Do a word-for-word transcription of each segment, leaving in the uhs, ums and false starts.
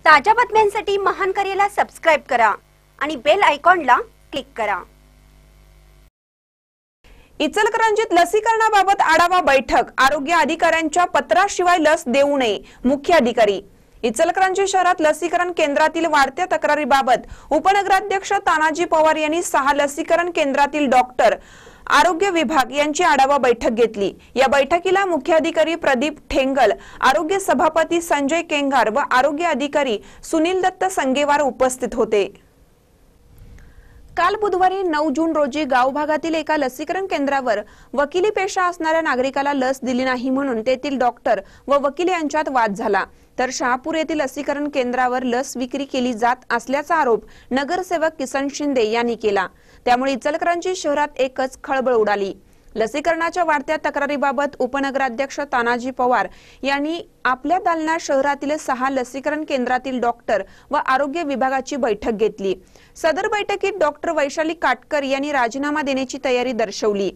ताज्या बातम्यांसाठी महान करेला सबस्क्राइब करा आणि बेल आयकॉनला क्लिक करा। इचलकरंजीत लसीकरणाबाबत आढावा बैठक। आरोग्य अधिकाऱ्यांच्या पत्राशिवाय लस देऊ नये, मुख्य अधिकारी। इचलकरंजी शहरात लसीकरण केंद्रातील वाढत्या तक्रारीबाबत उपनगराध्यक्ष तानाजी पवार यांनी सहा लसीकरण केंद्रातील डॉक्टर, आरोग्य विभाग यांची आढावा बैठक घेतली। या बैठकीला मुख्य अधिकारी प्रदीप ठेंगल, आरोग्य सभापती संजय केंगार व आरोग्य अधिकारी सुनील दत्त संगेवार उपस्थित होते। काल बुधवारी नऊ जून रोजी गाव भागातील एका लसीकरण केंद्रावर वकिली पेशा असणाऱ्या नागरिकाला लस दिली नाही म्हणून तेथील डॉक्टर व वकील यांच्यात वाद झाला। तर शहापूर येथील लसीकरण केंद्रावर लस विक्री केली जात असल्याचा आरोप नगरसेवक किसन शिंदे यांनी केला। त्यामुळे इचलकरंजी शहरात एकच खळबळ उडाली। लसीकरणाच्या वाढत्या तक्रारीबाबत उपनगराध्यक्ष तानाजी पवार यांनी आपल्या दालना शहरातील सहा लसीकरण केंद्रातील डॉक्टर व आरोग्य विभागाची बैठक घेतली। सदर बैठकीत डॉक्टर वैशाली काटकर यांनी राजीनामा देण्याची तयारी दर्शवली।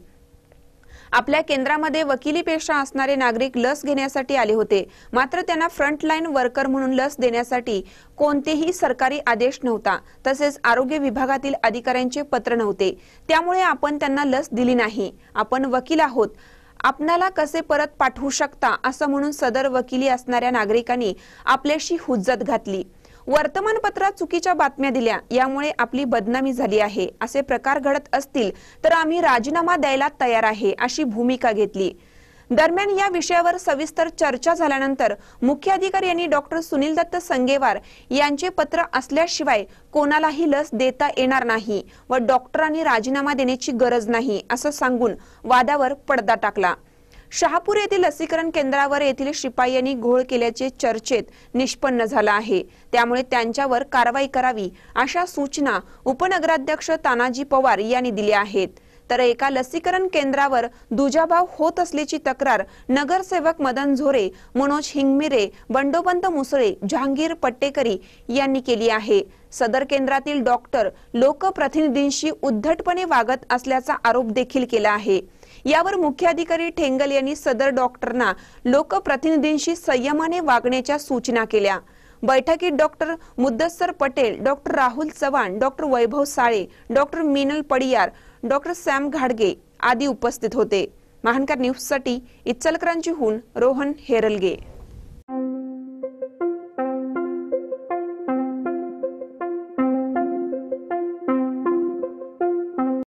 आपल्या केंद्रामध्ये वकिली पेशा असणारे नागरिक लस घेण्यासाठी आले होते, मात्र त्यांना फ्रंटलाईन वर्कर म्हणून लस देण्यासाठी कोणतेही सरकारी आदेश नव्हता, तसेच आरोग्य विभागातील अधिकाऱ्यांचे पत्र नव्हते। त्यामुळे आपण त्यांना लस दिली नाही। आपण वकील आहोत, आपणाला कसे परत पाठवू शकता असं म्हणून सदर वकिली असणाऱ्या नागरिकांनी आपल्याशी हुज्जत घातली। वर्तमानपत्रात चुकीच्या बातम्या दिल्या, यामुळे आपली बदनामी झाली आहे। असे प्रकार घडत असतील तर आम्ही राजीनामा द्यायला तयार आहे, अशी भूमिका घेतली। दरम्यान या विषयावर सविस्तर चर्चा झाल्यानंतर मुख्य अधिकारी यांनी डॉक्टर सुनील दत्त संगेवार यांचे पत्र असल्याशिवाय कोणालाही लस देता येणार नाही व डॉक्टरांनी राजीनामा देण्याची गरज नाही असं सांगून वादावर पडदा टाकला। शहापूर येथील लसीकरण केंद्रावर येथील शिपायांनी घोळ केल्याचे चर्चेत निष्पन्न झाला आहे। त्यामुळे त्यांच्यावर कारवाई करावी अशा सूचना उपनगराध्यक्ष तानाजी पवार यांनी दिल्या आहेत। तर एका लसीकरण केंद्रावर दुजाभाव होत असल्याची तक्रार नगरसेवक मदन झोरे, मनोज हिंगमिरे, बंडोपंत मुसळे, जहांगीर पट्टेकरी यांनी केली आहे। सदर केंद्रातील डॉक्टर लोकप्रतिनिधींशी उद्धटपणे वागत असल्याचा आरोप देखील केला आहे। यावर मुख्य अधिकारी ठेंगल यांनी सदर डॉक्टरना लोकप्रतिनिधींशी संयमाने वागण्याच्या सूचना केल्या। बैठकीत doctor Muddasar Patel, doctor Rahul Chavan, doctor Vaibhav Sale, doctor Meenal Padiyar, doctor Sam घाडगे आदी उपस्थित होते। महानकर न्यूज साठी इचलकरंजीहून रोहन हेरलगे।